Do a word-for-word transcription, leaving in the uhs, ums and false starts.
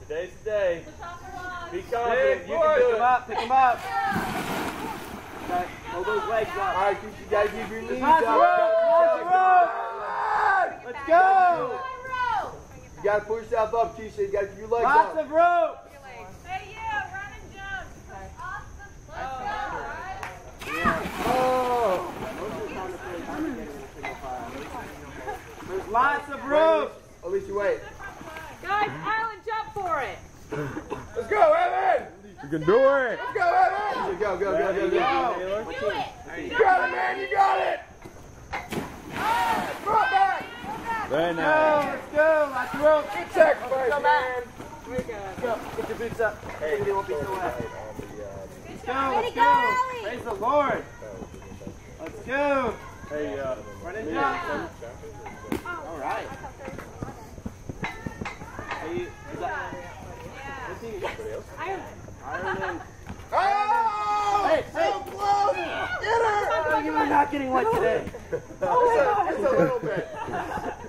Today's the day. Be confident. Big You boy. can do Pick it. him up. Pick him up. Okay. Hold those legs up. All right, you gotta keep your knees Lots of up. rope. Lots of rope. Let's go. You gotta pull yourself up, Keisha. You gotta keep your legs Lots up. of rope. Hey, you, run and jump. Awesome. Let's go. Oh! There's lots of rope. Alicia, wait. Guys, island jump for it. Let's go, Evan! You can do it. Let's go, Evan! Go, go, go, go, go. Do it. You got it, man. You got it. Throw it back. Very Go. nice. Let's go. Lots of rope. Good sacrifice, man. Let's go. Get your boots up. Hey, they won't be so wet. Let's go. Let's go. Praise the Lord. Let's go. Hey, uh, Run and jump. All right. Are you, is that, what team is that? Ireland. Oh! Hey, So hey. close! Get her! Oh, you are not getting wet today. Oh, my God. Just a little bit.